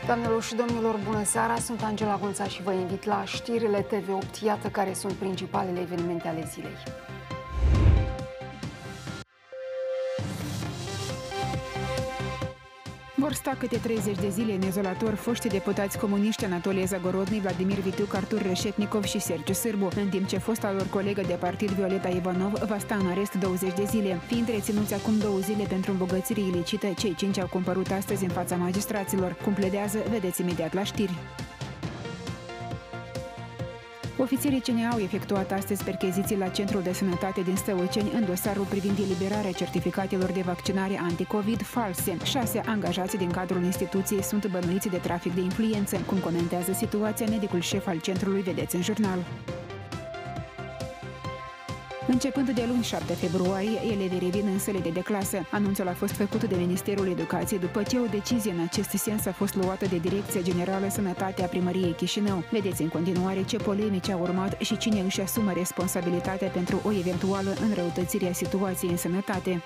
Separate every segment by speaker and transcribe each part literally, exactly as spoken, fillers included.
Speaker 1: Doamnelor și domnilor, bună seara! Sunt Angela Gonța și vă invit la știrile T V opt. Iată care sunt principalele evenimente ale zilei.
Speaker 2: Vor sta câte treizeci de zile în izolator foștii deputați comuniști Anatolie Zagorodny, Vladimir Vitiu, Artur Reșetnikov și Sergiu Sârbu, în timp ce fosta lor colegă de partid Violeta Ivanov va sta în arest douăzeci de zile. Fiind reținuți acum două zile pentru îmbogățiri ilicite, cei cinci au compărut astăzi în fața magistraților. Cum pledează, vedeți imediat la știri. Ofițerii C N A au efectuat astăzi percheziții la Centrul de Sănătate din Stăuceni în dosarul privind eliberarea certificatelor de vaccinare anticovid false. Șase angajați din cadrul instituției sunt bănuiți de trafic de influență. Cum comentează situația medicul șef al centrului, vedeți în jurnal. Începând de luni șapte februarie, elevii revin în sălile de clasă. Anunțul a fost făcut de Ministerul Educației după ce o decizie în acest sens a fost luată de Direcția Generală Sănătate a Primăriei Chișinău. Vedeți în continuare ce polemici au urmat și cine își asumă responsabilitatea pentru o eventuală înrăutățire a situației în sănătate.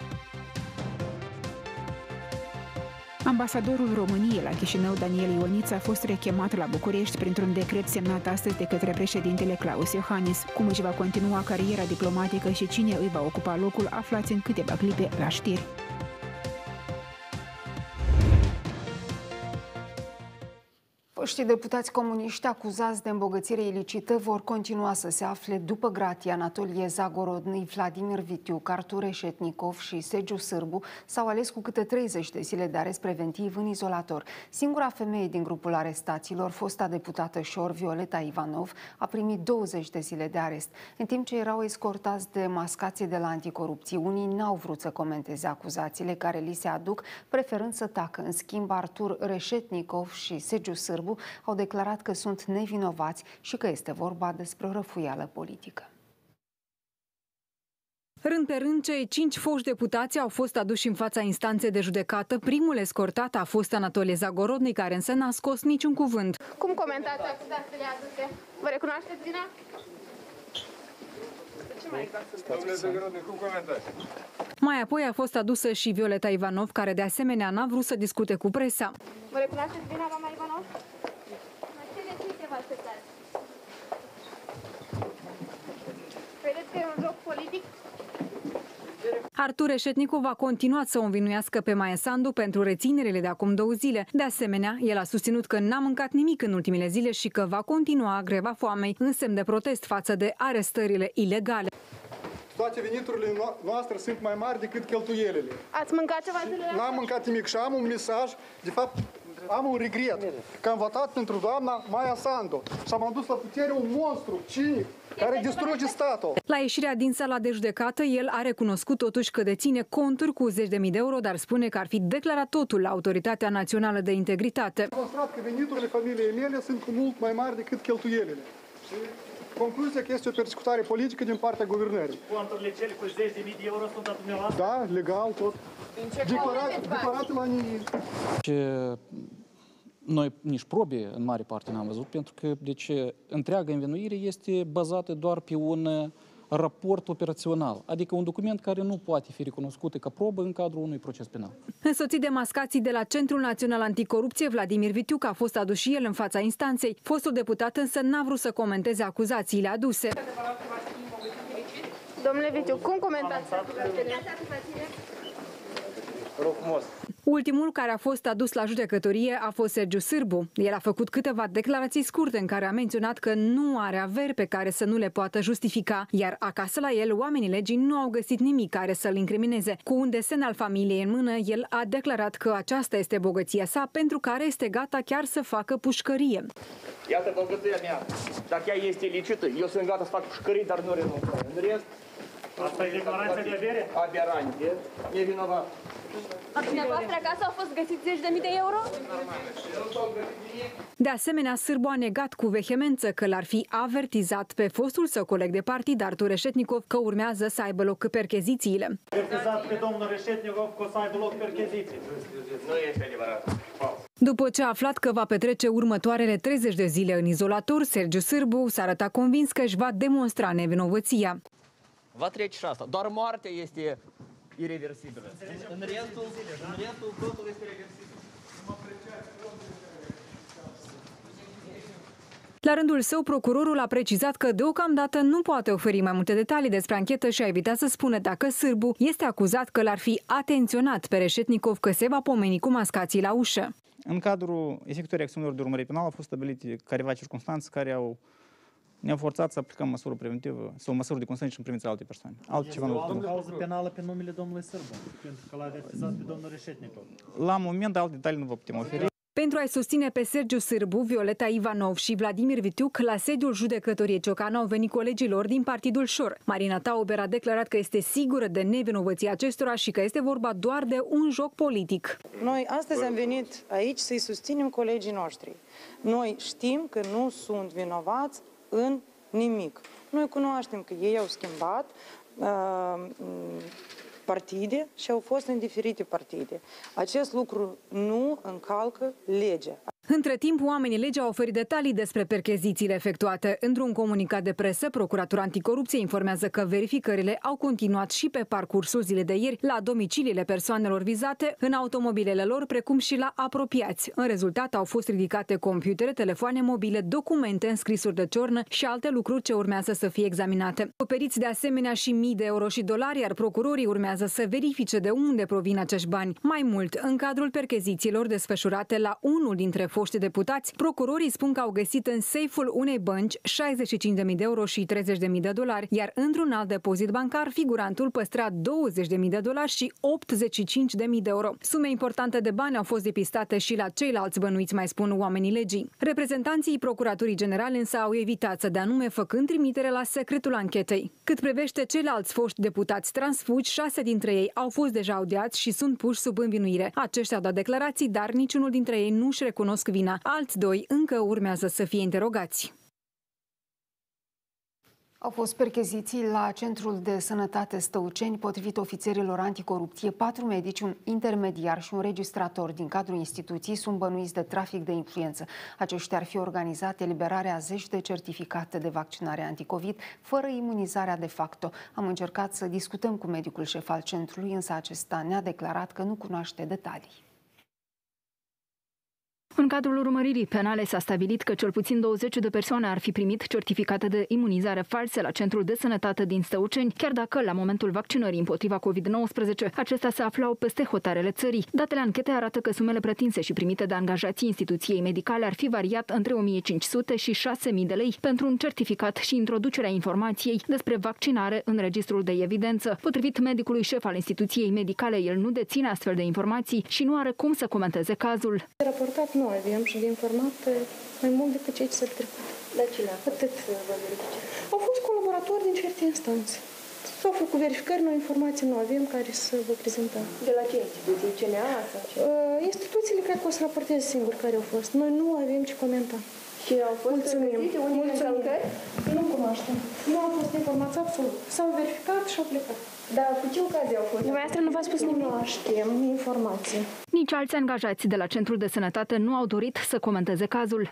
Speaker 2: Ambasadorul României la Chișinău, Daniel Ioniță, a fost rechemat la București printr-un decret semnat astăzi de către președintele Claus Iohannis. Cum își va continua cariera diplomatică și cine îi va ocupa locul, aflați în câteva clipe la știri.
Speaker 1: Foștii deputați comuniști acuzați de îmbogățire ilicită vor continua să se afle după gratie. Anatolie Zagorodny, Vladimir Vitiu, Artur Reșetnikov și Sergiu Sârbu s-au ales cu câte treizeci de zile de arest preventiv în izolator. Singura femeie din grupul arestaților, fosta deputată șor Violeta Ivanov, a primit douăzeci de zile de arest. În timp ce erau escortați de mascații de la anticorupție, unii n-au vrut să comenteze acuzațiile care li se aduc, preferând să tacă. În schimb, Artur Reșetnikov și Sergiu Sârbu au declarat că sunt nevinovați și că este vorba despre o răfuială politică.
Speaker 3: Rând pe rând, cei cinci foști deputați au fost aduși în fața instanței de judecată. Primul escortat a fost Anatolie Zagorodny, care însă n-a scos niciun cuvânt.
Speaker 4: Cum comentați acuzațiile aduse? Vă recunoașteți vina? Ce mai exact?
Speaker 5: Domnule Zagorodny, cum comentați?
Speaker 3: Mai apoi a fost adusă și Violeta Ivanov, care de asemenea n-a vrut să discute cu presa.
Speaker 4: Vă recunoașteți vina, doamna Ivanov? Ce decizie vă așteptați? Credeți că e un joc politic?
Speaker 3: Artur Reșetnikov a continuat să o învinuiască pe Maia Sandu pentru reținerile de acum două zile. De asemenea, el a susținut că n-a mâncat nimic în ultimele zile și că va continua greva foamei în semn de protest față de arestările ilegale.
Speaker 5: Toate veniturile noastre sunt mai mari decât cheltuielile.
Speaker 4: Ați mâncat ceva zilele astea?
Speaker 5: N-am mâncat nimic și am un mesaj, de fapt am un regret, că am votat pentru doamna Maia Sandu și am adus la putere un monstru cinic care distruge statul.
Speaker 3: La ieșirea din sala de judecată, el a recunoscut totuși că deține conturi cu zeci de mii de euro, dar spune că ar fi declarat totul la Autoritatea Națională de Integritate.
Speaker 5: Am demonstrat că veniturile familiei mele sunt cu mult mai mari decât cheltuielile. Concluzia că este o persecutare politică din partea guvernării.
Speaker 6: Conturile cele cu zeci de mii de euro sunt a dumneavoastră?
Speaker 5: Da, legal, tot. Declarate la nimic.
Speaker 7: Noi nici probe în mare parte n-am văzut, pentru că deci, întreaga învinuire este bazată doar pe un raport operațional, adică un document care nu poate fi recunoscut ca probă în cadrul unui proces penal.
Speaker 3: Însoțit de mascații de la Centrul Național Anticorupție, Vladimir Vitiu a fost adus și el în fața instanței. Fostul deputat însă n-a vrut să comenteze acuzațiile aduse.
Speaker 4: Domnule Vitiu, cum comentați acuzațiile?
Speaker 6: Rog frumos.
Speaker 3: Ultimul care a fost adus la judecătorie a fost Sergiu Sârbu. El a făcut câteva declarații scurte în care a menționat că nu are averi pe care să nu le poată justifica, iar acasă la el oamenii legii nu au găsit nimic care să-l incrimineze. Cu un desen al familiei în mână, el a declarat că aceasta este bogăția sa, pentru care este gata chiar să facă pușcărie.
Speaker 6: Iată bogăția mea. Dacă ea este ilicită, eu sunt gata să fac pușcării, dar nu renunț. În rest, asta e declarația de avere? Aberante, nevinovat.
Speaker 4: La dumneavoastră acasă au fost găsiți zeci de mii de euro?
Speaker 3: De asemenea, Sârbu a negat cu vehemență că l-ar fi avertizat pe fostul său coleg de partid, Artur Reșetnikov, că urmează să aibă loc perchezițiile.
Speaker 6: Avertizat pe domnul Reșetnikov că o să aibă loc percheziții. Nu este adevărat.
Speaker 3: După ce a aflat că va petrece următoarele treizeci de zile în izolator, Sergiu Sârbu s-a arătat convins că își va demonstra nevinovăția.
Speaker 8: Va trece și asta. Doar moartea este irreversibilă. În restul, în restul totul este reversibil.
Speaker 3: La rândul său, procurorul a precizat că deocamdată nu poate oferi mai multe detalii despre anchetă și a evitat să spună dacă Sârbu este acuzat că l-ar fi atenționat pe Reșetnikov că se va pomeni cu mascații la ușă.
Speaker 9: În cadrul executării acțiunilor de urmărire penală au fost stabilite careva circunstanțe care au ne-au forțat să aplicăm măsură preventivă sau măsură de consens în privința alte persoane. Altceva nu
Speaker 10: o cauză penală pe numele domnului Sârbu, pentru că l-a avertizat pe domnul Reșetnikov.
Speaker 9: La moment, alte detalii nu vă putem oferi.
Speaker 3: Pentru a-i susține pe Sergiu Sârbu, Violeta Ivanov și Vladimir Vitiuc, la sediul judecătoriei Ciocanu au venit colegii lor din Partidul Șor. Marina Tauber a declarat că este sigură de nevinovăția acestora și că este vorba doar de un joc politic.
Speaker 11: Noi astăzi am venit aici să-i susținem colegii noștri. Noi știm că nu sunt vinovați în nimic. Noi cunoaștem că ei au schimbat uh, partide și au fost în diferite partide. Acest lucru nu încalcă legea.
Speaker 3: Între timp, oamenii legii au oferit detalii despre perchezițiile efectuate. Într-un comunicat de presă, Procuratura Anticorupție informează că verificările au continuat și pe parcursul zilei de ieri la domiciliile persoanelor vizate, în automobilele lor, precum și la apropiați. În rezultat, au fost ridicate computere, telefoane mobile, documente, înscrisuri de ciornă și alte lucruri ce urmează să fie examinate. Oferiți de asemenea și mii de euro și dolari, iar procurorii urmează să verifice de unde provin acești bani. Mai mult, în cadrul perchezițiilor desfășurate la unul dintre foști deputați, procurorii spun că au găsit în seiful unei bănci șaizeci și cinci de mii de euro și treizeci de mii de dolari, iar într-un alt depozit bancar, figurantul păstra douăzeci de mii de dolari și optzeci și cinci de mii de euro. Sume importante de bani au fost depistate și la ceilalți bănuiți, mai spun oamenii legii. Reprezentanții Procuraturii Generale însă au evitat să dea nume, făcând trimitere la secretul anchetei. Cât privește ceilalți foști deputați transfugi, șase dintre ei au fost deja audiați și sunt puși sub învinuire. Aceștia au dat declarații, dar niciunul dintre ei nu își recunosc vina. Alți doi încă urmează să fie interogați.
Speaker 1: Au fost percheziții la Centrul de Sănătate Stăuceni. Potrivit ofițerilor anticorupție, patru medici, un intermediar și un registrator din cadrul instituției sunt bănuiți de trafic de influență. Aceștia ar fi organizat eliberarea a zeci de certificate de vaccinare anticovid, fără imunizarea de facto. Am încercat să discutăm cu medicul șef al centrului, însă acesta ne-a declarat că nu cunoaște detalii.
Speaker 12: În cadrul urmăririi penale s-a stabilit că cel puțin douăzeci de persoane ar fi primit certificate de imunizare false la Centrul de Sănătate din Stăuceni, chiar dacă, la momentul vaccinării împotriva covid nouăsprezece, acestea se aflau peste hotarele țării. Datele anchetei arată că sumele pretinse și primite de angajații instituției medicale ar fi variat între o mie cinci sute și șase mii de lei pentru un certificat și introducerea informației despre vaccinare în registrul de evidență. Potrivit medicului șef al instituției medicale, el nu deține astfel de informații și nu are cum să comenteze cazul.
Speaker 13: Raportat nu avem și de informat mai mult decât cei ce s-au trecut.
Speaker 4: La cine?
Speaker 13: Atât. Au fost colaboratori din certe instanțe. S-au făcut verificări, noi informații nu avem care să vă prezentăm.
Speaker 4: De la ce instituții? C N A sau ce?
Speaker 13: Uh, instituțiile cred că o să raporteze singur care au fost. Noi nu avem ce comenta.
Speaker 4: Și au fost găsite unii încălcări?
Speaker 13: Nu cunoaștem. Nu au fost informați absolut. S-au verificat și au plecat.
Speaker 4: Dar cu ce ocazie au fost?
Speaker 13: Dumneavoastră nu v-a spus nimic. Nu știm informații.
Speaker 12: Nici alți angajați de la Centrul de Sănătate nu au dorit să comenteze cazul.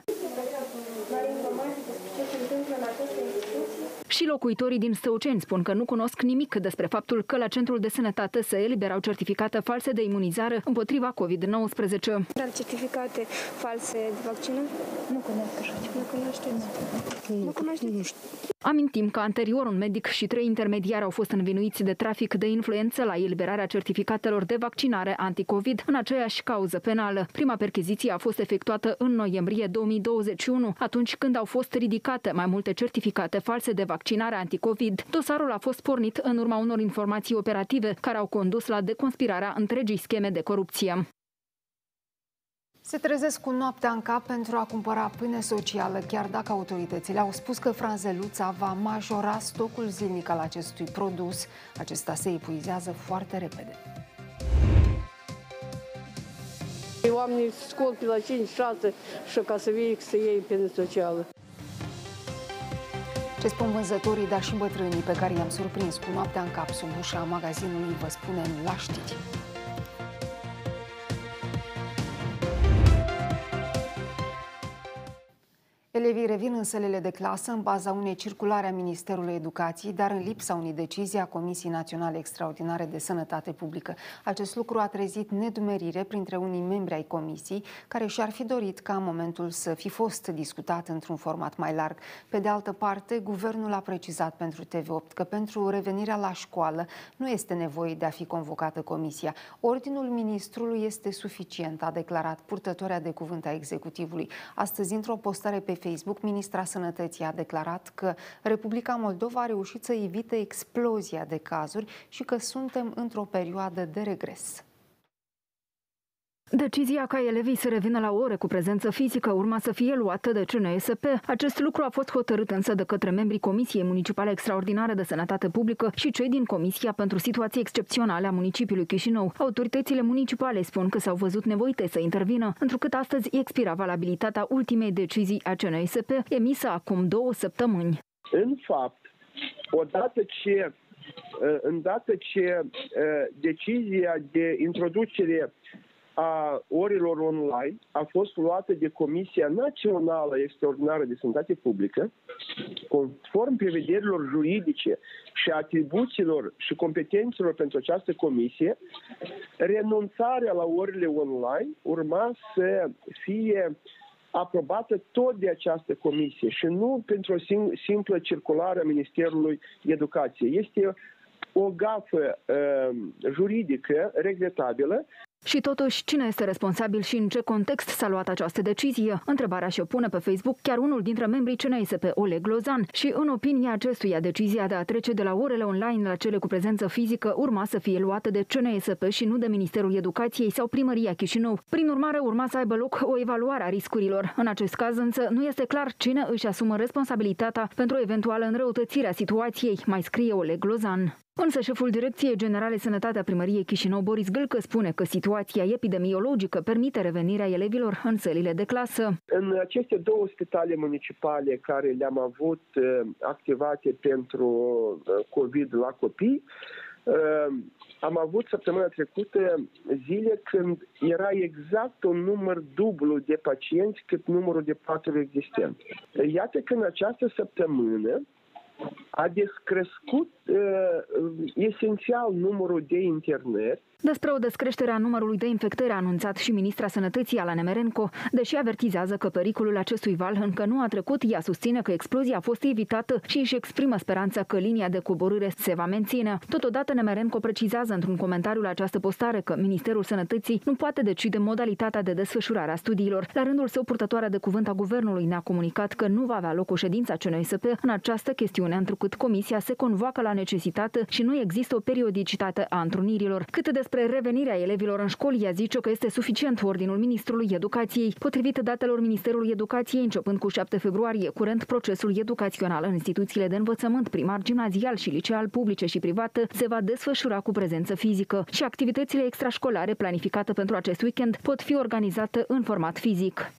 Speaker 12: Și locuitorii din Stăuceni spun că nu cunosc nimic despre faptul că la Centrul de Sănătate se eliberau certificate false de imunizare împotriva covid nouăsprezece.
Speaker 13: Certificate false de vaccină? Nu cunosc așa ceva. Nu cunoaștem. Nu cunoaștem. Nu știu.
Speaker 12: Amintim că anterior un medic și trei intermediari au fost învinuiți de trafic de influență la eliberarea certificatelor de vaccinare anticovid în aceeași cauză penală. Prima percheziție a fost efectuată în noiembrie două mii douăzeci și unu, atunci când au fost ridicate mai multe certificate false de vaccinare anticovid. Dosarul a fost pornit în urma unor informații operative care au condus la deconspirarea întregii scheme de corupție.
Speaker 1: Se trezesc cu noaptea în cap pentru a cumpăra pâine socială, chiar dacă autoritățile au spus că franzeluța va majora stocul zilnic al acestui produs. Acesta se epuizează foarte repede.
Speaker 14: Oamenii scot pe la cinci șase și ca să vii să iei pâine socială.
Speaker 1: Ce spun vânzătorii, dar și bătrânii pe care i-am surprins cu noaptea în cap sub ușa magazinului, vă spunem la știri. Elevii revin în sălile de clasă în baza unei circulare a Ministerului Educației, dar în lipsa unei decizii a Comisiei Naționale Extraordinare de Sănătate Publică. Acest lucru a trezit nedumerire printre unii membri ai comisiei, care și-ar fi dorit ca momentul să fi fost discutat într-un format mai larg. Pe de altă parte, guvernul a precizat pentru T V opt că pentru revenirea la școală nu este nevoie de a fi convocată comisia. Ordinul ministrului este suficient, a declarat purtătoarea de cuvânt a executivului. Astăzi, într-o postare pe Facebook, ministra Sănătății a declarat că Republica Moldova a reușit să evite explozia de cazuri și că suntem într-o perioadă de regres.
Speaker 12: Decizia ca elevii să revină la ore cu prezență fizică urma să fie luată de C N S P. Acest lucru a fost hotărât însă de către membrii Comisiei Municipale Extraordinare de Sănătate Publică și cei din Comisia pentru Situații Excepționale a municipiului Chișinău. Autoritățile municipale spun că s-au văzut nevoite să intervină, întrucât astăzi expira valabilitatea ultimei decizii a C N S P, emisă acum două săptămâni.
Speaker 15: În fapt, odată ce, îndată ce decizia de introducere a orelor online a fost luată de Comisia Națională Extraordinară de Sănătate Publică, conform prevederilor juridice și atribuțiilor și competențelor pentru această comisie, renunțarea la orele online urma să fie aprobată tot de această comisie și nu pentru o simplă circulară a Ministerului Educației. Este o gafă uh, juridică regretabilă.
Speaker 12: Și totuși, cine este responsabil și în ce context s-a luat această decizie? Întrebarea și-o pune pe Facebook chiar unul dintre membrii C N S P, Oleg Lozan. Și în opinia acestuia, decizia de a trece de la orele online la cele cu prezență fizică urma să fie luată de C N S P și nu de Ministerul Educației sau Primăria Chișinău. Prin urmare, urma să aibă loc o evaluare a riscurilor. În acest caz însă nu este clar cine își asumă responsabilitatea pentru o eventuală înrăutățire a situației, mai scrie Oleg Lozan. Însă șeful Direcției Generale Sănătate a Primăriei Chișinău, Boris Gâlcă, spune că situația epidemiologică permite revenirea elevilor în sălile de clasă.
Speaker 15: În aceste două spitale municipale care le-am avut activate pentru COVID la copii, am avut săptămâna trecută zile când era exact un număr dublu de pacienți cât numărul de paturi existent. Iată că în această săptămână a descrescut uh, esențial numărul de internări.
Speaker 12: Despre o descreștere a numărului de infectări a anunțat și ministra Sănătății, Ala Nemerenko, deși avertizează că pericolul acestui val încă nu a trecut. Ea susține că explozia a fost evitată și își exprimă speranța că linia de coborâre se va menține. Totodată, Nemerenko precizează într-un comentariu la această postare că Ministerul Sănătății nu poate decide modalitatea de desfășurare a studiilor. La rândul său, purtătoarea de cuvânt a guvernului ne-a comunicat că nu va avea loc o ședință a C N S P în această chestiune, întrucât comisia se convoacă la necesitate și nu există o periodicitate a întrunirilor. Cât de Despre revenirea elevilor în școli, ea zice că este suficient ordinul Ministrului Educației. Potrivit datelor Ministerului Educației, începând cu șapte februarie, curent procesul educațional în instituțiile de învățământ primar, gimnazial și liceal publice și private se va desfășura cu prezență fizică și activitățile extrașcolare planificate pentru acest weekend pot fi organizate în format fizic.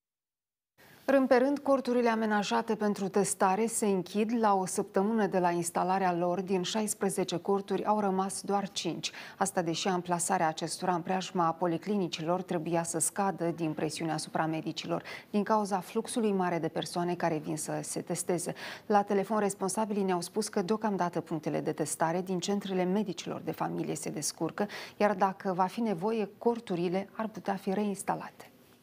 Speaker 1: Rând pe rând, corturile amenajate pentru testare se închid. La o săptămână de la instalarea lor, din șaisprezece corturi au rămas doar cinci. Asta deși amplasarea acestora în preajma policlinicilor trebuia să scadă din presiunea asupra medicilor, din cauza fluxului mare de persoane care vin să se testeze. La telefon, responsabilii ne-au spus că deocamdată punctele de testare din centrele medicilor de familie se descurcă, iar dacă va fi nevoie, corturile ar putea fi reinstalate.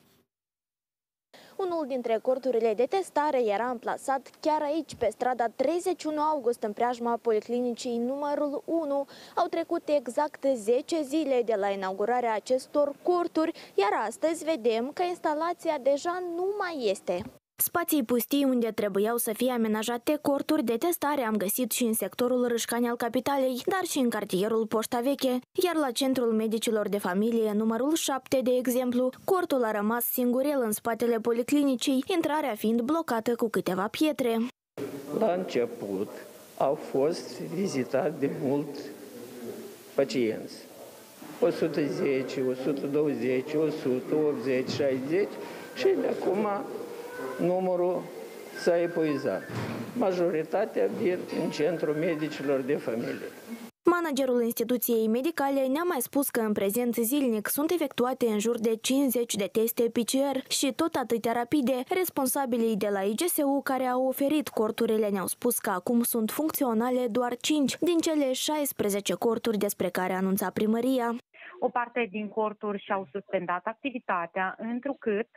Speaker 4: Unul dintre corturile de testare era amplasat chiar aici, pe strada treizeci și unu august, în preajma policlinicii numărul unu. Au trecut exact zece zile de la inaugurarea acestor corturi, iar astăzi vedem că instalația deja nu mai este. Spații pustii unde trebuiau să fie amenajate corturi de testare am găsit și în sectorul Râșcani al capitalei, dar și în cartierul Poșta Veche, iar la centrul medicilor de familie numărul șapte, de exemplu, cortul a rămas singurel în spatele policlinicii, intrarea fiind blocată cu câteva pietre.
Speaker 16: La început au fost vizitați de mult pacienți, o sută zece, o sută douăzeci, o sută optzeci, șaizeci și de acum numărul s-a epuizat. Majoritatea vin în centrul medicilor de familie.
Speaker 4: Managerul instituției medicale ne-a mai spus că în prezent zilnic sunt efectuate în jur de cincizeci de teste P C R și tot atâtea rapide. Responsabilii de la I G S U care au oferit corturile ne-au spus că acum sunt funcționale doar cinci din cele șaisprezece corturi despre care anunța primăria.
Speaker 17: O parte din corturi și-au suspendat activitatea, întrucât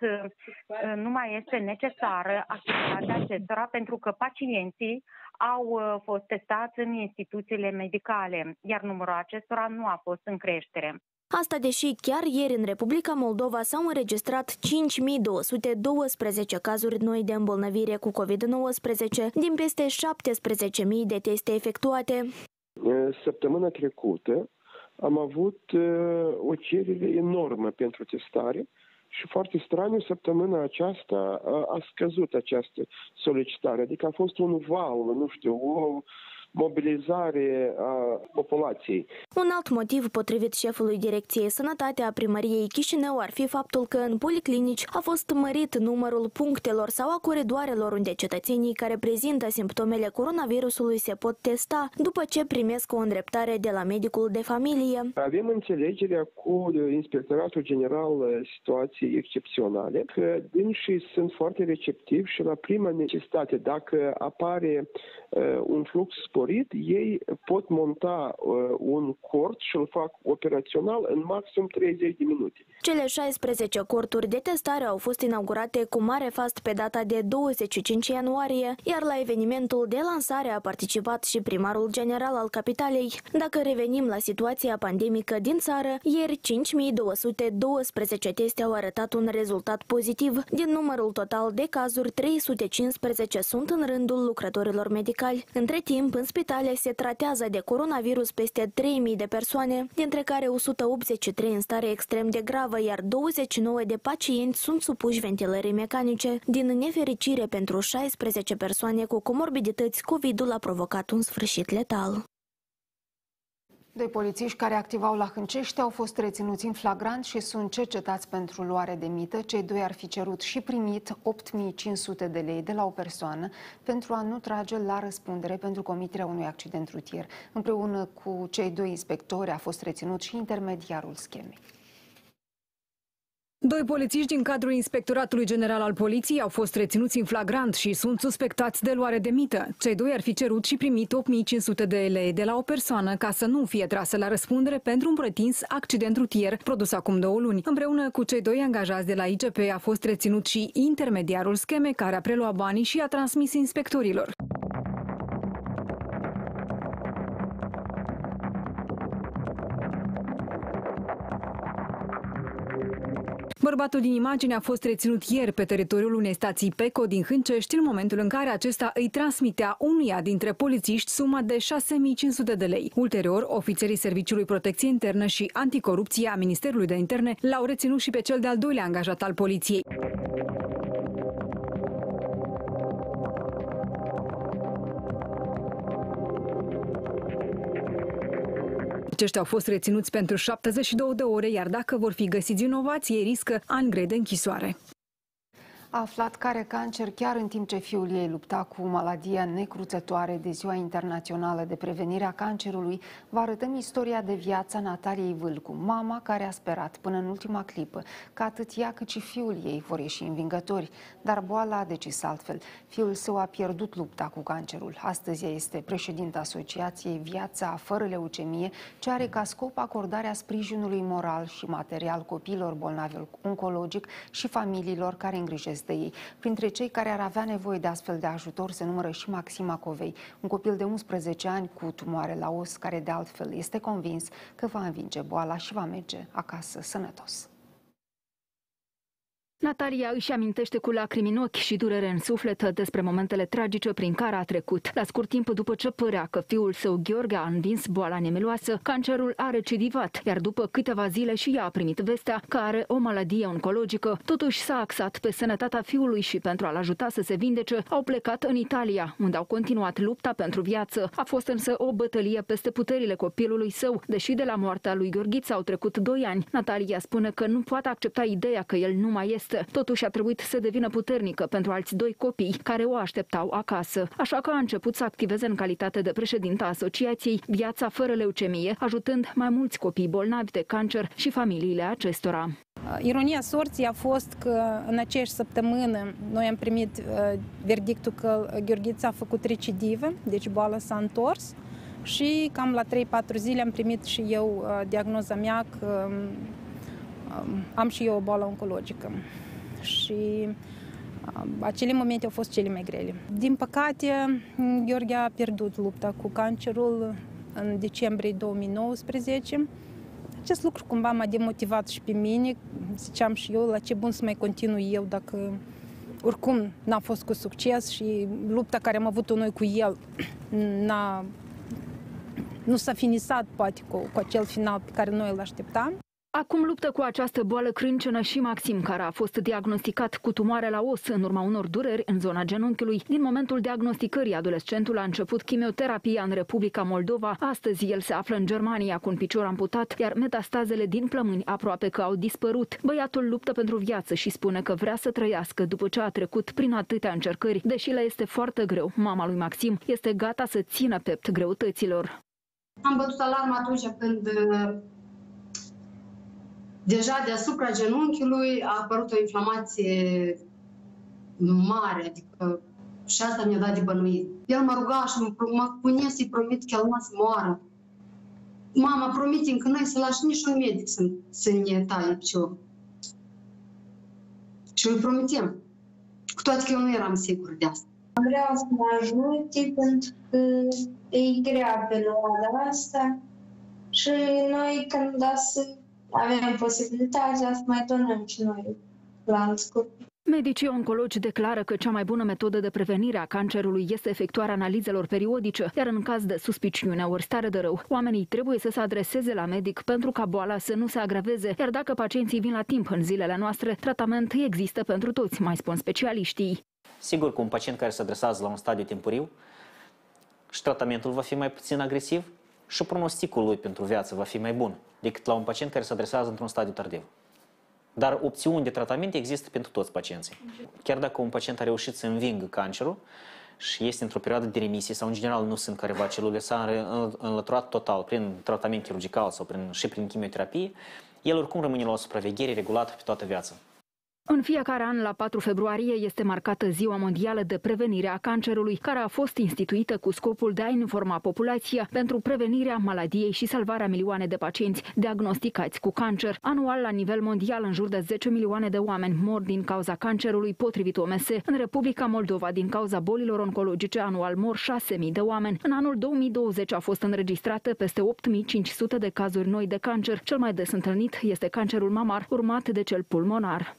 Speaker 17: nu mai este necesară activitatea acestora pentru că pacienții au fost testați în instituțiile medicale, iar numărul acestora nu a fost în creștere.
Speaker 4: Asta deși chiar ieri în Republica Moldova s-au înregistrat cinci mii două sute douăsprezece cazuri noi de îmbolnăvire cu COVID nouăsprezece din peste șaptesprezece mii de teste efectuate.
Speaker 15: Săptămâna trecută am avut o cerere enormă pentru testare și foarte straniu, săptămâna aceasta a scăzut această solicitare. Adică a fost un val, nu știu, o mobilizare a populației.
Speaker 4: Un alt motiv, potrivit șefului Direcției Sănătate a Primăriei Chișinău, ar fi faptul că în policlinici a fost mărit numărul punctelor sau a coridoarelor unde cetățenii care prezintă simptomele coronavirusului se pot testa după ce primesc o îndreptare de la medicul de familie.
Speaker 15: Avem înțelegerea cu Inspectoratul General Situații Excepționale că dânsii sunt foarte receptivi și la prima necesitate, dacă apare uh, un flux sporit, ei pot monta uh, un cort și îl fac operațional în maxim treizeci de minute.
Speaker 4: Cele șaisprezece corturi de testare au fost inaugurate cu mare fast pe data de douăzeci și cinci ianuarie, iar la evenimentul de lansare a participat și primarul general al capitalei. Dacă revenim la situația pandemică din țară, ieri cinci mii două sute douăsprezece teste au arătat un rezultat pozitiv. Din numărul total de cazuri, trei sute cincisprezece sunt în rândul lucrătorilor medicali. Între timp, în spitale se tratează de coronavirus peste trei mii de persoane, dintre care o sută optzeci și trei în stare extrem de gravă, iar douăzeci și nouă de pacienți sunt supuși ventilării mecanice. Din nefericire pentru șaisprezece persoane cu comorbidități, COVID-ul a provocat un sfârșit letal.
Speaker 1: Doi polițiști care activau la Hâncești au fost reținuți în flagrant și sunt cercetați pentru luare de mită. Cei doi ar fi cerut și primit opt mii cinci sute de lei de la o persoană pentru a nu trage la răspundere pentru comiterea unui accident rutier. Împreună cu cei doi inspectori a fost reținut și intermediarul schemei.
Speaker 3: Doi polițiști din cadrul Inspectoratului General al Poliției au fost reținuți în flagrant și sunt suspectați de luare de mită. Cei doi ar fi cerut și primit opt mii cinci sute de lei de la o persoană ca să nu fie trasă la răspundere pentru un pretins accident rutier produs acum două luni. Împreună cu cei doi angajați de la I G P a fost reținut și intermediarul schemei care a preluat banii și a transmis inspectorilor. Bărbatul din imagine a fost reținut ieri pe teritoriul unei stații Peco din Hâncești, în momentul în care acesta îi transmitea unuia dintre polițiști suma de șase mii cinci sute de lei. Ulterior, ofițerii Serviciului Protecție Internă și Anticorupție a Ministerului de Interne l-au reținut și pe cel de-al doilea angajat al poliției. Aceștia au fost reținuți pentru șaptezeci și două de ore, iar dacă vor fi găsiți vinovați, ei riscă ani grei de închisoare.
Speaker 1: A aflat că are cancer chiar în timp ce fiul ei lupta cu maladia necruțătoare de Ziua Internațională de Prevenire a Cancerului, vă arătăm istoria de viață a Nataliei Vâlcu, mama care a sperat până în ultima clipă că atât ea cât și fiul ei vor ieși învingători. Dar boala a decis altfel. Fiul său a pierdut lupta cu cancerul. Astăzi ea este președinta Asociației Viața Fără Leucemie, ce are ca scop acordarea sprijinului moral și material copiilor bolnavi oncologic și familiilor care îngrijesc de ei. Printre cei care ar avea nevoie de astfel de ajutor se numără și Maxima Covei, un copil de unsprezece ani cu tumoare la os, care de altfel este convins că va învinge boala și va merge acasă sănătos.
Speaker 12: Natalia își amintește cu lacrimi în ochi și durere în suflet despre momentele tragice prin care a trecut. La scurt timp după ce părea că fiul său Gheorghe a învins boala nemiloasă, cancerul a recidivat, iar după câteva zile și ea a primit vestea că are o maladie oncologică. Totuși s-a axat pe sănătatea fiului și pentru a-l ajuta să se vindece, au plecat în Italia, unde au continuat lupta pentru viață. A fost însă o bătălie peste puterile copilului său. Deși de la moartea lui Gheorghiță au trecut doi ani, Natalia spune că nu poate accepta ideea că el nu mai este. vârstă. Totuși a trebuit să devină puternică pentru alți doi copii care o așteptau acasă. Așa că a început să activeze în calitate de președintă a asociației Viața fără leucemie, ajutând mai mulți copii bolnavi de cancer și familiile acestora.
Speaker 18: Ironia sorții a fost că în aceeași săptămână noi am primit uh, verdictul că Gheorghița a făcut recidivă, deci boala s-a întors și cam la trei patru zile am primit și eu uh, diagnoza mea că uh, am și eu o boală oncologică. Și uh, acele momente au fost cele mai grele. Din păcate, Gheorghe a pierdut lupta cu cancerul în decembrie două mii nouăsprezece. Acest lucru cumva m-a demotivat și pe mine, ziceam și eu, la ce bun să mai continui eu dacă oricum n-a fost cu succes și lupta care am avut-o noi cu el n-a, nu s-a finisat poate cu, cu acel final pe care noi îl așteptam.
Speaker 12: Acum luptă cu această boală crâncenă și Maxim, care a fost diagnosticat cu tumoare la os în urma unor dureri în zona genunchiului. Din momentul diagnosticării, adolescentul a început chimioterapia în Republica Moldova. Astăzi el se află în Germania cu un picior amputat, iar metastazele din plămâni aproape că au dispărut. Băiatul luptă pentru viață și spune că vrea să trăiască după ce a trecut prin atâtea încercări. Deși le este foarte greu, mama lui Maxim este gata să țină piept greutăților.
Speaker 19: Am bătut alarma atunci când deja deasupra genunchiului a apărut o inflamație mare, adică și asta mi-a dat de bănuit. El mă ruga și mă punea să-i promit că el nu să moară. Mama, promite că noi să lași niciun medic să, să ne taie piciorul. Și îl promitem, cu toate că eu nu eram sigur de asta.
Speaker 20: Vreau să mă ajute pentru că e grea perioada asta și noi când da să avem posibilitatea să mai donăm și noi la alți copii.
Speaker 12: Medicii oncologi declară că cea mai bună metodă de prevenire a cancerului este efectuarea analizelor periodice, iar în caz de suspiciune ori stare de rău, oamenii trebuie să se adreseze la medic pentru ca boala să nu se agraveze, iar dacă pacienții vin la timp în zilele noastre, tratament există pentru toți, mai spun specialiștii.
Speaker 21: Sigur că un pacient care se adresează la un stadiu timpuriu și tratamentul va fi mai puțin agresiv și pronosticul lui pentru viață va fi mai bun decât la un pacient care se adresează într-un stadiu tardiv. Dar opțiuni de tratament există pentru toți pacienții. Chiar dacă un pacient a reușit să învingă cancerul și este într-o perioadă de remisie sau în general nu sunt careva celule, s-a înlăturat total prin tratament chirurgical sau prin, și prin chimioterapie, el oricum rămâne la o supraveghere regulată pe toată viața.
Speaker 12: În fiecare an, la patru februarie, este marcată Ziua Mondială de Prevenire a Cancerului, care a fost instituită cu scopul de a informa populația pentru prevenirea maladiei și salvarea milioane de pacienți diagnosticați cu cancer. Anual, la nivel mondial, în jur de zece milioane de oameni mor din cauza cancerului, potrivit O M S. În Republica Moldova, din cauza bolilor oncologice, anual mor șase mii de oameni. În anul două mii douăzeci a fost înregistrate peste opt mii cinci sute de cazuri noi de cancer. Cel mai des întâlnit este cancerul mamar, urmat de cel pulmonar.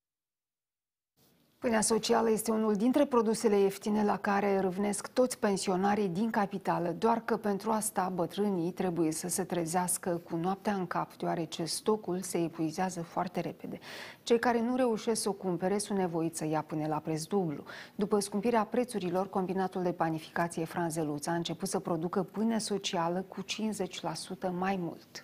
Speaker 1: Pâinea socială este unul dintre produsele ieftine la care râvnesc toți pensionarii din capitală, doar că pentru asta bătrânii trebuie să se trezească cu noaptea în cap, deoarece stocul se epuizează foarte repede. Cei care nu reușesc să o cumpere sunt nevoiți să ia până la preț dublu. După scumpirea prețurilor, combinatul de panificație Franzeluț a început să producă pâine socială cu cincizeci la sută mai mult.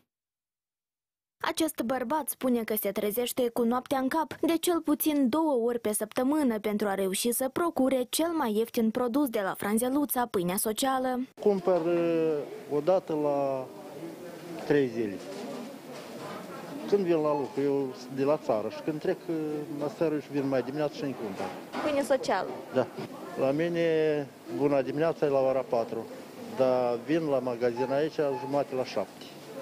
Speaker 4: Acest bărbat spune că se trezește cu noaptea în cap de cel puțin două ori pe săptămână pentru a reuși să procure cel mai ieftin produs de la Franzeluța, pâinea socială.
Speaker 22: Cumpăr o dată la trei zile. Când vin la lucru, eu sunt de la țară și când trec la seară și vin mai dimineață și îmi cumpăr.
Speaker 4: Pâine socială?
Speaker 22: Da. La mine bună dimineața e la ora patru, dar vin la magazin aici jumate la șapte.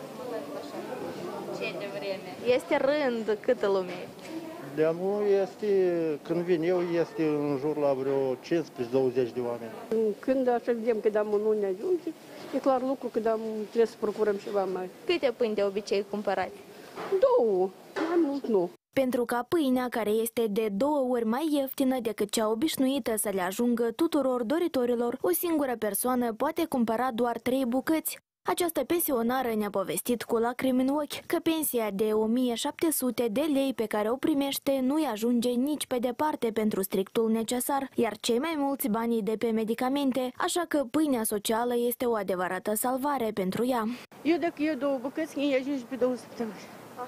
Speaker 4: Ce de vreme? Este rând câtă lume?
Speaker 22: De nu este, când vin eu, este în jur la vreo cincisprezece douăzeci de oameni.
Speaker 14: Când așa vedem că am nu ne ajunge, e clar lucru că am, trebuie să procurăm ceva mai.
Speaker 4: Câte pâini de obicei cumpărați?
Speaker 14: Două, mai mult nu.
Speaker 4: Pentru ca pâinea, care este de două ori mai ieftină decât cea obișnuită, să le ajungă tuturor doritorilor, o singură persoană poate cumpăra doar trei bucăți. Această pensionară ne-a povestit cu lacrimi în ochi că pensia de o mie șapte sute de lei pe care o primește nu-i ajunge nici pe departe pentru strictul necesar, iar cei mai mulți banii de pe medicamente, așa că pâinea socială este o adevărată salvare pentru ea.
Speaker 14: Eu dacă eu două bucăți, îi ajunge pe două săptămâni.
Speaker 4: Aha.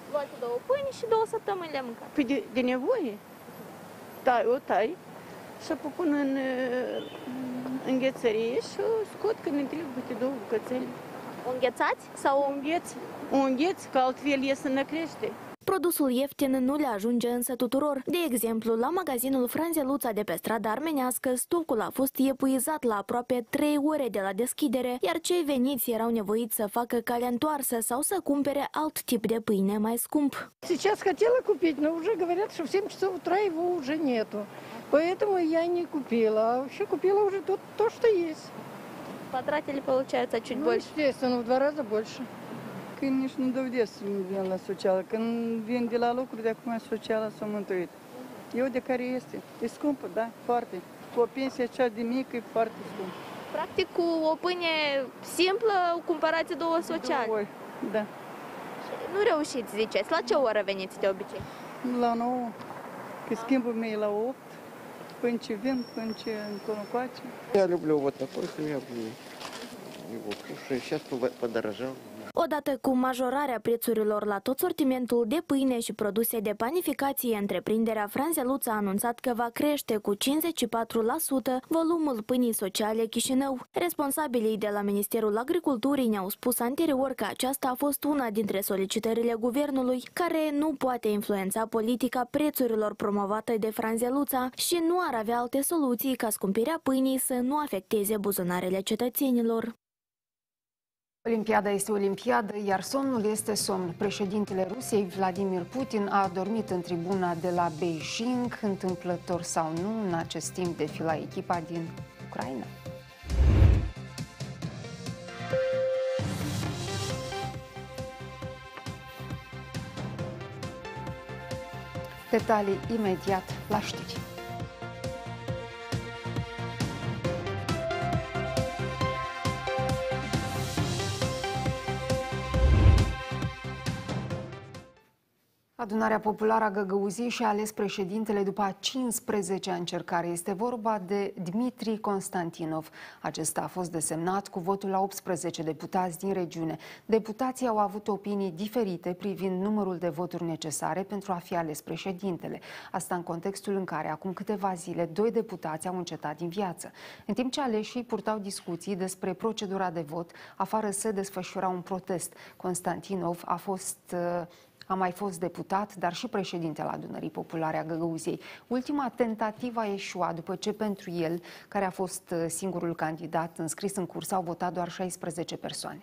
Speaker 4: Luați două pâini și două săptămâni le mâncați.
Speaker 14: Păi de, de nevoie. Tai, o tai și o pun în înghețărie și o scot când ne trebuie câte două bucățele.
Speaker 4: O înghețați? Sau
Speaker 14: o îngheți? O îngheți, că altfel ies în crește.
Speaker 4: Produsul ieftin nu le ajunge însă tuturor. De exemplu, la magazinul Franzeluța de pe strada Armenească, stocul a fost epuizat la aproape trei ore de la deschidere, iar cei veniți erau nevoiți să facă calea întoarsă sau să cumpere alt tip de pâine mai scump.
Speaker 14: Сейчас хотела купить, но уже говорят, что в семь часов утра его уже нету. Поэтому я не купила, а вообще купила уже то, то, что есть.
Speaker 4: Потратили, получается, чуть
Speaker 14: ну,
Speaker 4: больше?
Speaker 14: Естественно, в два раза больше.
Speaker 2: Când nici nu dovedesc să vin la socială. Când vin de la lucruri, de acum socială s-a mântuit. Eu de care este? E scumpă, da? Foarte. Cu o pensie așa de mică e foarte scumpă.
Speaker 4: Practic, cu o pâine simplă, cumpărați două sociale.
Speaker 2: Două, da.
Speaker 4: Nu reușiți, ziceți. La ce oră veniți de obicei?
Speaker 2: La nouă. Că schimbul meu e la opt. Până ce vin, până ce încolo coace.
Speaker 5: Я люблю вот такой хлеб. Его кушаю. Сейчас подорожал.
Speaker 4: Odată cu majorarea prețurilor la tot sortimentul de pâine și produse de panificație, întreprinderea Franzeluța a anunțat că va crește cu cincizeci și patru la sută volumul pâinii sociale Chișinău. Responsabilii de la Ministerul Agriculturii ne-au spus anterior că aceasta a fost una dintre solicitările guvernului, care nu poate influența politica prețurilor promovată de Franzeluța și nu ar avea alte soluții ca scumpirea pâinii să nu afecteze buzunarele cetățenilor.
Speaker 1: Olimpiada este olimpiadă, iar somnul este somn. Președintele Rusiei, Vladimir Putin, a adormit în tribuna de la Beijing, întâmplător sau nu, în acest timp defila echipa din Ucraina. Detalii imediat la știri. Adunarea Populară a Găgăuziei și-a ales președintele după a cincisprezecea încercare. Este vorba de Dmitri Constantinov. Acesta a fost desemnat cu votul la optsprezece deputați din regiune. Deputații au avut opinii diferite privind numărul de voturi necesare pentru a fi ales președintele. Asta în contextul în care acum câteva zile doi deputați au încetat din viață. În timp ce aleșii purtau discuții despre procedura de vot, afară se desfășura un protest. Constantinov a fost... A mai fost deputat, dar și președinte al Adunării Populare a Găgăuziei. Ultima tentativă a eșuat după ce pentru el, care a fost singurul candidat înscris în cursă, au votat doar șaisprezece persoane.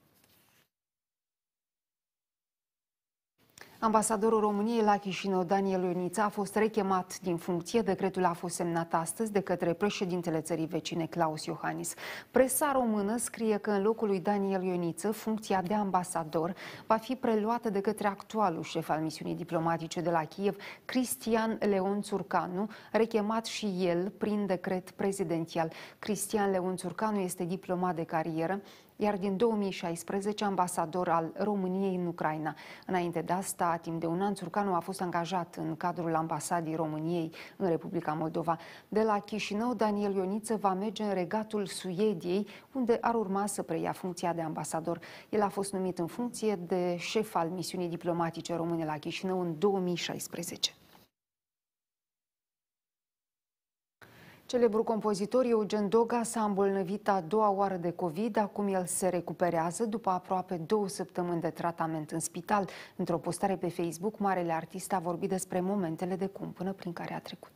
Speaker 1: Ambasadorul României la Chișinău, Daniel Ioniță, a fost rechemat din funcție. Decretul a fost semnat astăzi de către președintele țării vecine, Klaus Iohannis. Presa română scrie că în locul lui Daniel Ioniță, funcția de ambasador va fi preluată de către actualul șef al misiunii diplomatice de la Kiev, Cristian Leon Țurcanu, rechemat și el prin decret prezidențial. Cristian Leon Țurcanu este diplomat de carieră, iar din două mii șaisprezece ambasador al României în Ucraina. Înainte de asta, timp de un an, Țurcanu a fost angajat în cadrul ambasadei României în Republica Moldova. De la Chișinău, Daniel Ioniță va merge în Regatul Suediei, unde ar urma să preia funcția de ambasador. El a fost numit în funcție de șef al misiunii diplomatice române la Chișinău în două mii șaisprezece. Celebrul compozitor Eugen Doga s-a îmbolnăvit a doua oară de COVID. Acum el se recuperează după aproape două săptămâni de tratament în spital. Într-o postare pe Facebook, marele artist a vorbit despre momentele de cumpănă prin care a trecut.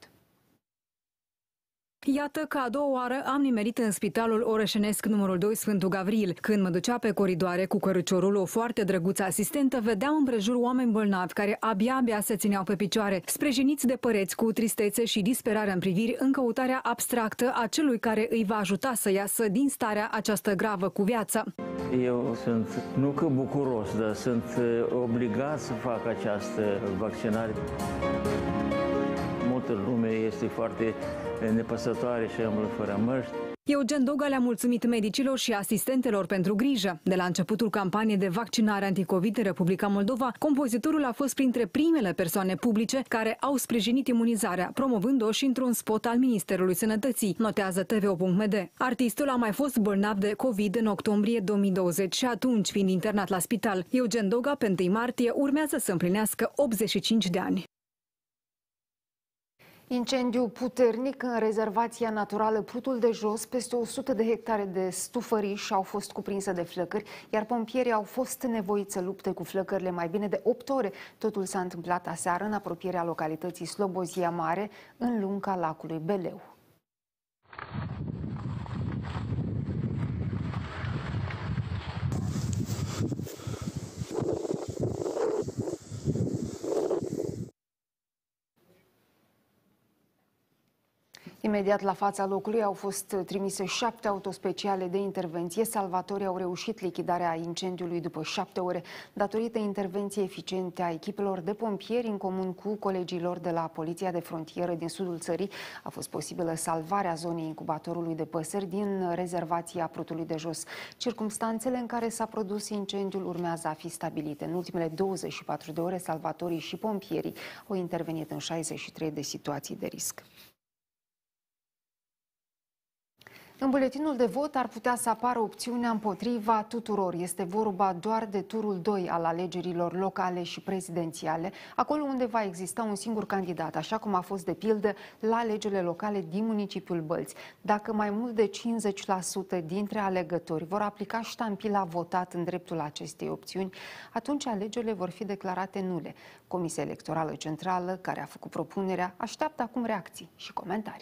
Speaker 3: Iată că a doua oară am nimerit în spitalul orășenesc numărul doi Sfântul Gavril. Când mă ducea pe coridoare cu căruciorul, o foarte drăguță asistentă vedeam împrejur oameni bolnavi care abia-abia se țineau pe picioare, sprijiniți de păreți cu tristețe și disperare în priviri, în căutarea abstractă a celui care îi va ajuta să iasă din starea aceasta gravă cu viața.
Speaker 23: Eu sunt nu că bucuros, dar sunt obligat să fac această vaccinare. Multă lume este foarte nepăsătoare și umblă fără măști.
Speaker 3: Eugen Doga le-a mulțumit medicilor și asistentelor pentru grijă. De la începutul campaniei de vaccinare anticovid în Republica Moldova, compozitorul a fost printre primele persoane publice care au sprijinit imunizarea, promovând-o și într-un spot al Ministerului Sănătății, notează T V O punct M D. Artistul a mai fost bolnav de COVID în octombrie două mii douăzeci și atunci, fiind internat la spital. Eugen Doga, pe întâi martie, urmează să împlinească optzeci și cinci de ani.
Speaker 1: Incendiu puternic în rezervația naturală Prutul de Jos. Peste o sută de hectare de stufăriș au fost cuprinse de flăcări, iar pompierii au fost nevoiți să lupte cu flăcările mai bine de opt ore. Totul s-a întâmplat aseară în apropierea localității Slobozia Mare, în lunga lacului Beleu. Imediat la fața locului au fost trimise șapte autospeciale de intervenție. Salvatorii au reușit lichidarea incendiului după șapte ore, datorită intervenției eficiente a echipelor de pompieri în comun cu colegilor de la Poliția de Frontieră din sudul țării. A fost posibilă salvarea zonei incubatorului de păsări din rezervația Prutului de Jos. Circumstanțele în care s-a produs incendiul urmează a fi stabilite. În ultimele douăzeci și patru de ore, salvatorii și pompierii au intervenit în șaizeci și trei de situații de risc. În buletinul de vot ar putea să apară opțiunea împotriva tuturor. Este vorba doar de turul doi al alegerilor locale și prezidențiale, acolo unde va exista un singur candidat, așa cum a fost de pildă la alegerile locale din municipiul Bălți. Dacă mai mult de cincizeci la sută dintre alegători vor aplica ștampila votat în dreptul acestei opțiuni, atunci alegerile vor fi declarate nule. Comisia Electorală Centrală, care a făcut propunerea, așteaptă acum reacții și comentarii.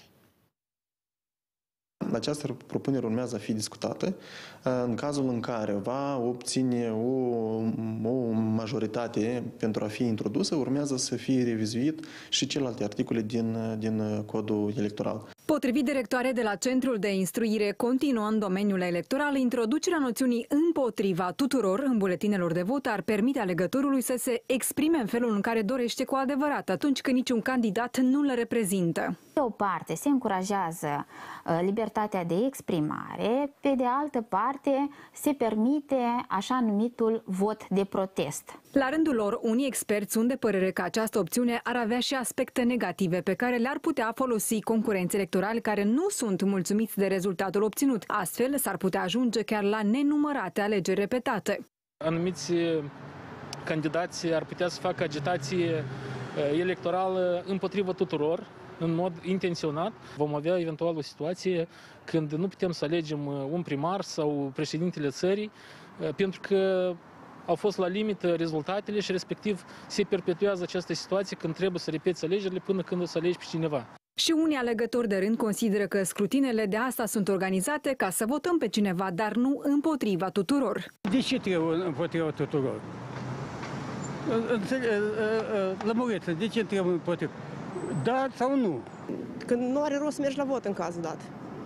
Speaker 6: Această propunere urmează a fi discutată în cazul în care va obține o, o majoritate pentru a fi introdusă, urmează să fie revizuit și celelalte articole din, din codul electoral.
Speaker 3: Potrivit directoare de la Centrul de Instruire Continuă în domeniul electoral, introducerea noțiunii împotriva tuturor în buletinelor de vot ar permite alegătorului să se exprime în felul în care dorește cu adevărat, atunci când niciun candidat nu le reprezintă.
Speaker 7: Pe o parte se încurajează libertatea de exprimare, pe de altă parte se permite așa numitul vot de protest.
Speaker 3: La rândul lor, unii experți sunt de părere că această opțiune ar avea și aspecte negative pe care le-ar putea folosi concurenții electorali care nu sunt mulțumiți de rezultatul obținut. Astfel, s-ar putea ajunge chiar la nenumărate alegeri repetate.
Speaker 8: Anumiți candidați ar putea să facă agitație electorală împotriva tuturor, în mod intenționat. Vom avea eventual o situație când nu putem să alegem un primar sau președintele țării, pentru că au fost la limită rezultatele și respectiv se perpetuează această situație când trebuie să repeți alegerile până când o să alegi pe cineva.
Speaker 3: Și unii alegători de rând consideră că scrutinele de asta sunt organizate ca să votăm pe cineva, dar nu împotriva tuturor.
Speaker 24: De ce trebuie împotriva tuturor? Lămuriți, de ce trebuie împotriva? Da sau nu?
Speaker 25: Când nu are rost să mergi la vot în cazul dat.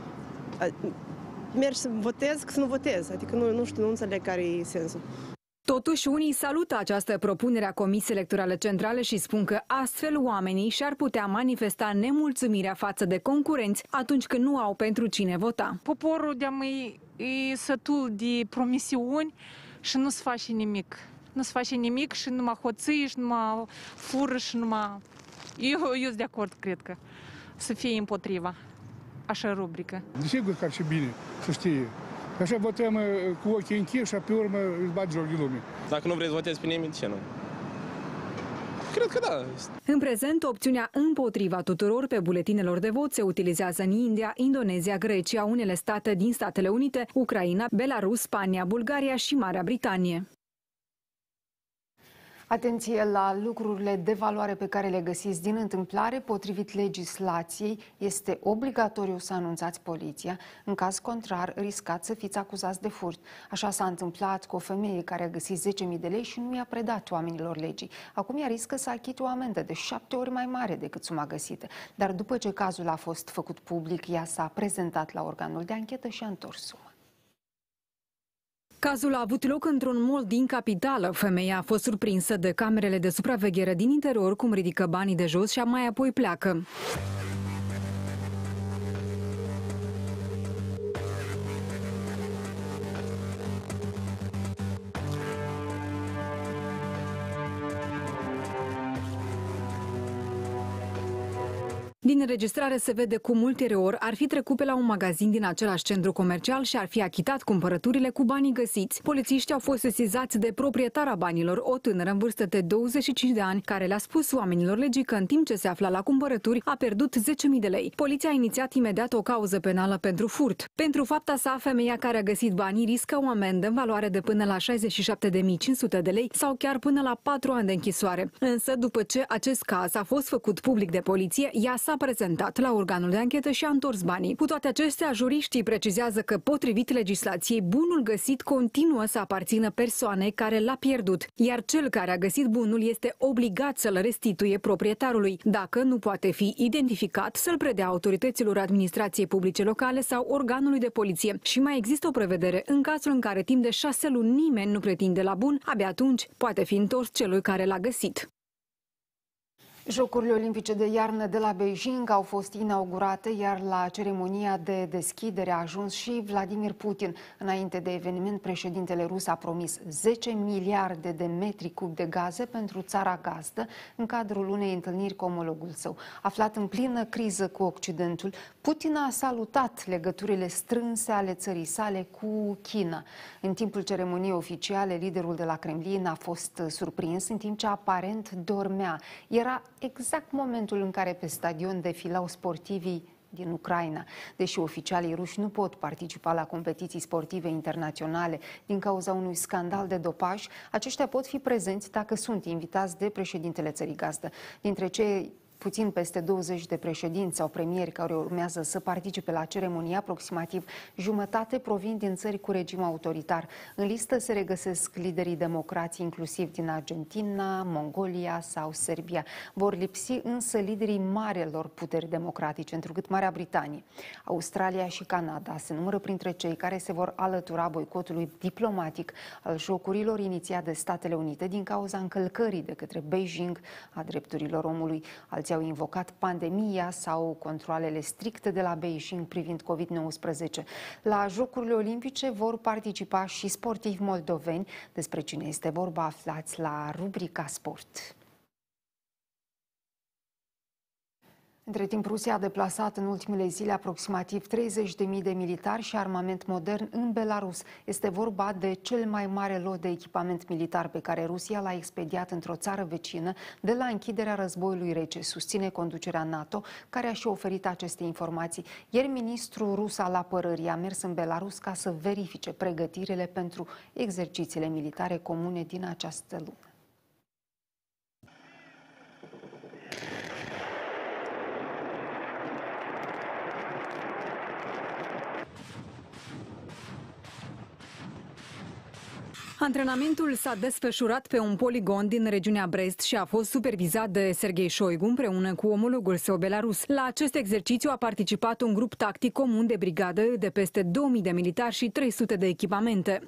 Speaker 25: Mergi să votezi, să nu votezi. Adică nu, nu știu, nu înțeleg care e sensul.
Speaker 3: Totuși, unii salută această propunere a Comisiei Electorale Centrale și spun că astfel oamenii și-ar putea manifesta nemulțumirea față de concurenți atunci când nu au pentru cine vota.
Speaker 26: Poporul de-am e, e sătul de promisiuni și nu se face nimic. Nu se face nimic și numai hoții și numai fură și numai... Eu, eu sunt de acord, cred că, să fie împotriva, așa rubrică.
Speaker 27: Desigur că ar fi bine să știe. Așa votăm cu ochii închiși și pe urmă îți bat joc de lume.
Speaker 28: Dacă nu vrei să votezi pe nimeni, ce nu? Cred că da.
Speaker 3: În prezent, opțiunea împotriva tuturor pe buletinelor de vot se utilizează în India, Indonezia, Grecia, unele state din Statele Unite, Ucraina, Belarus, Spania, Bulgaria și Marea Britanie.
Speaker 1: Atenție la lucrurile de valoare pe care le găsiți din întâmplare. Potrivit legislației, este obligatoriu să anunțați poliția. În caz contrar, riscați să fiți acuzați de furt. Așa s-a întâmplat cu o femeie care a găsit zece mii de lei și nu i-a predat oamenilor legii. Acum ea riscă să achite o amendă de șapte ori mai mare decât suma găsită. Dar după ce cazul a fost făcut public, ea s-a prezentat la organul de anchetă și a întors suma.
Speaker 3: Cazul a avut loc într-un mall din capitală. Femeia a fost surprinsă de camerele de supraveghere din interior, cum ridică banii de jos și mai apoi pleacă. Din înregistrare se vede cum ulterior ar fi trecut pe la un magazin din același centru comercial și ar fi achitat cumpărăturile cu banii găsiți. Polițiștii au fost sesizați de proprietara banilor, o tânără în vârstă de douăzeci și cinci de ani, care le-a spus oamenilor legii că în timp ce se afla la cumpărături a pierdut zece mii de lei. Poliția a inițiat imediat o cauză penală pentru furt. Pentru fapta sa, femeia care a găsit banii riscă o amendă în valoare de până la șaizeci și șapte de mii cinci sute de lei sau chiar până la patru ani de închisoare. Însă, după ce acest caz a fost făcut public de poliție, ea s-a prezentat la organul de anchetă și a întors banii. Cu toate acestea, juriștii precizează că, potrivit legislației, bunul găsit continuă să aparțină persoanei care l-a pierdut, iar cel care a găsit bunul este obligat să-l restituie proprietarului. Dacă nu poate fi identificat, să-l predea autorităților administrației publice locale sau organului de poliție. Și mai există o prevedere: în cazul în care timp de șase luni nimeni nu pretinde la bun, abia atunci poate fi întors celui care l-a găsit.
Speaker 1: Jocurile Olimpice de iarnă de la Beijing au fost inaugurate, iar la ceremonia de deschidere a ajuns și Vladimir Putin. Înainte de eveniment, președintele rus a promis zece miliarde de metri cub de gaze pentru țara gazdă în cadrul unei întâlniri cu omologul său. Aflat în plină criză cu Occidentul, Putin a salutat legăturile strânse ale țării sale cu China. În timpul ceremoniei oficiale, liderul de la Kremlin a fost surprins în timp ce aparent dormea. Era exact momentul în care pe stadion defilau sportivii din Ucraina. Deși oficialii ruși nu pot participa la competiții sportive internaționale din cauza unui scandal de dopaj, aceștia pot fi prezenți dacă sunt invitați de președintele țării gazdă. Dintre cei puțin peste douăzeci de președinți sau premieri care urmează să participe la ceremonie, aproximativ jumătate provin din țări cu regim autoritar. În listă se regăsesc liderii democrații, inclusiv din Argentina, Mongolia sau Serbia. Vor lipsi însă liderii marelor puteri democratice, întrucât Marea Britanie, Australia și Canada se numără printre cei care se vor alătura boicotului diplomatic al jocurilor inițiat de Statele Unite din cauza încălcării de către Beijing a drepturilor omului. Alții au invocat pandemia sau controalele stricte de la Beijing privind covid nouăsprezece. La Jocurile Olimpice vor participa și sportivi moldoveni. Despre cine este vorba aflați la rubrica Sport. Între timp, Rusia a deplasat în ultimele zile aproximativ treizeci de mii de militari și armament modern în Belarus. Este vorba de cel mai mare lot de echipament militar pe care Rusia l-a expediat într-o țară vecină de la închiderea războiului rece, susține conducerea NATO, care a și oferit aceste informații. Ieri, ministrul rus al apărării a mers în Belarus ca să verifice pregătirile pentru exercițiile militare comune din această lună.
Speaker 3: Antrenamentul s-a desfășurat pe un poligon din regiunea Brest și a fost supervizat de Serghei Șoigu împreună cu omologul său belarus. La acest exercițiu a participat un grup tactic comun de brigadă de peste două mii de militari și trei sute de echipamente.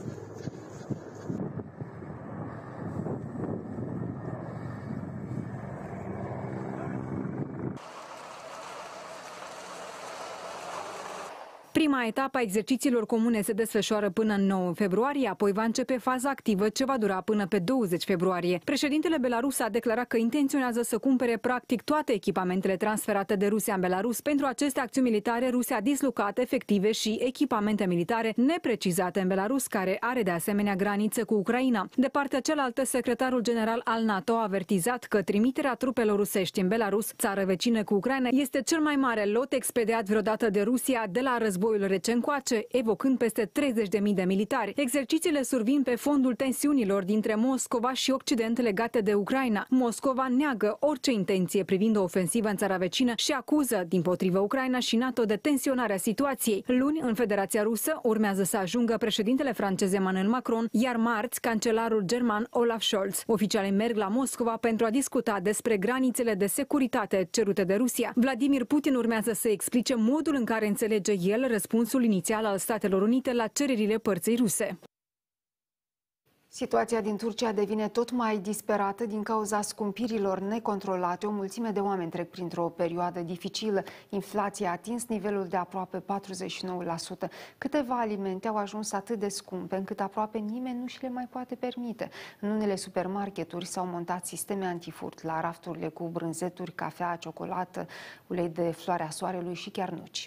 Speaker 3: Prima etapă a exercițiilor comune se desfășoară până în nouă februarie, apoi va începe faza activă ce va dura până pe douăzeci februarie. Președintele Belarus a declarat că intenționează să cumpere practic toate echipamentele transferate de Rusia în Belarus. Pentru aceste acțiuni militare, Rusia a dislocat efective și echipamente militare neprecizate în Belarus, care are de asemenea graniță cu Ucraina. De partea cealaltă, secretarul general al NATO a avertizat că trimiterea trupelor rusești în Belarus, țară vecină cu Ucraina, este cel mai mare lot expediat vreodată de Rusia de la războiul rece încoace, evocând peste treizeci de mii de militari. Exercițiile survin pe fondul tensiunilor dintre Moscova și Occident legate de Ucraina. Moscova neagă orice intenție privind o ofensivă în țara vecină și acuză, dimpotrivă, Ucraina și NATO de tensionarea situației. Luni, în Federația Rusă, urmează să ajungă președintele francez Emmanuel Macron, iar marți, cancelarul german Olaf Scholz. Oficialii merg la Moscova pentru a discuta despre granițele de securitate cerute de Rusia. Vladimir Putin urmează să explice modul în care înțelege el răspunsul inițial al Statelor Unite la cererile părții ruse.
Speaker 1: Situația din Turcia devine tot mai disperată din cauza scumpirilor necontrolate. O mulțime de oameni trec printr-o perioadă dificilă. Inflația a atins nivelul de aproape patruzeci și nouă la sută. Câteva alimente au ajuns atât de scumpe încât aproape nimeni nu și le mai poate permite. În unele supermarketuri s-au montat sisteme antifurt la rafturile cu brânzeturi, cafea, ciocolată, ulei de floarea soarelui și chiar nuci.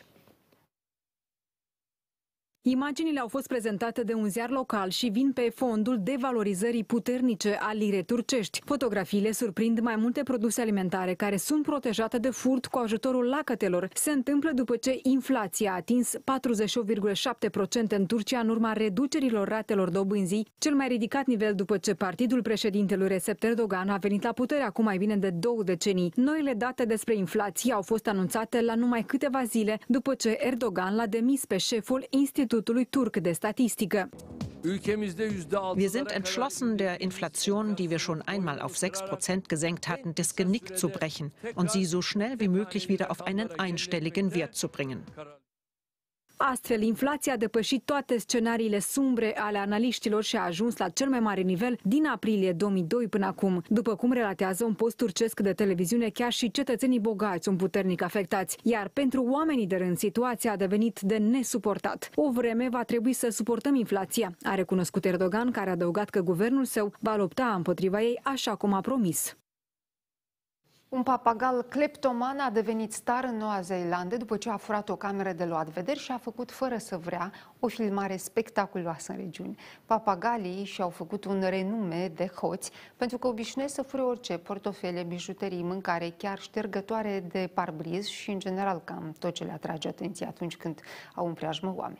Speaker 3: Imaginile au fost prezentate de un ziar local și vin pe fondul devalorizării puternice a lirei turcești. Fotografiile surprind mai multe produse alimentare care sunt protejate de furt cu ajutorul lacătelor. Se întâmplă după ce inflația a atins patruzeci și opt virgulă șapte la sută în Turcia în urma reducerilor ratelor dobânzii, cel mai ridicat nivel după ce partidul președintelui Recep Erdogan a venit la putere acum mai bine de două decenii. Noile date despre inflație au fost anunțate la numai câteva zile după ce Erdogan l-a demis pe șeful Institutului Turc de Statistică.
Speaker 9: Wir sind entschlossen, der Inflation, die wir schon einmal auf sechs Prozent gesenkt hatten, das Genick zu brechen und sie so schnell wie möglich wieder auf einen einstelligen Wert zu bringen.
Speaker 3: Astfel, inflația a depășit toate scenariile sumbre ale analiștilor și a ajuns la cel mai mare nivel din aprilie două mii doi până acum. După cum relatează un post turcesc de televiziune, chiar și cetățenii bogați sunt puternic afectați, iar pentru oamenii de rând situația a devenit de nesuportat. O vreme va trebui să suportăm inflația, a recunoscut Erdogan, care a adăugat că guvernul său va lupta împotriva ei așa cum a promis.
Speaker 1: Un papagal cleptoman a devenit star în Noua Zeelandă după ce a furat o cameră de luat vederi și a făcut, fără să vrea, o filmare spectaculoasă în regiune. Papagalii și-au făcut un renume de hoți pentru că obișnuiesc să fure orice, portofele, bijuterii, mâncare, chiar ștergătoare de parbriz și, în general, cam tot ce le atrage atenție atunci când au în preajmă oameni.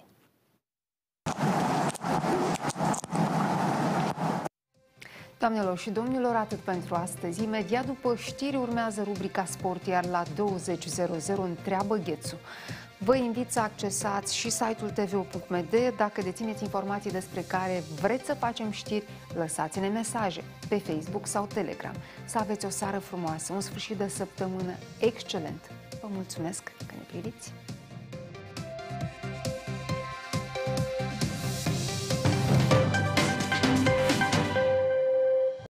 Speaker 1: Doamnelor și domnilor, atât pentru astăzi. Imediat după știri urmează rubrica Sport, iar la douăzeci întreabă Ghețu. Vă invit să accesați și site-ul t v o punct m d. Dacă dețineți informații despre care vreți să facem știri, lăsați-ne mesaje pe Facebook sau Telegram. Să aveți o seară frumoasă, un sfârșit de săptămână excelent. Vă mulțumesc că ne priviți!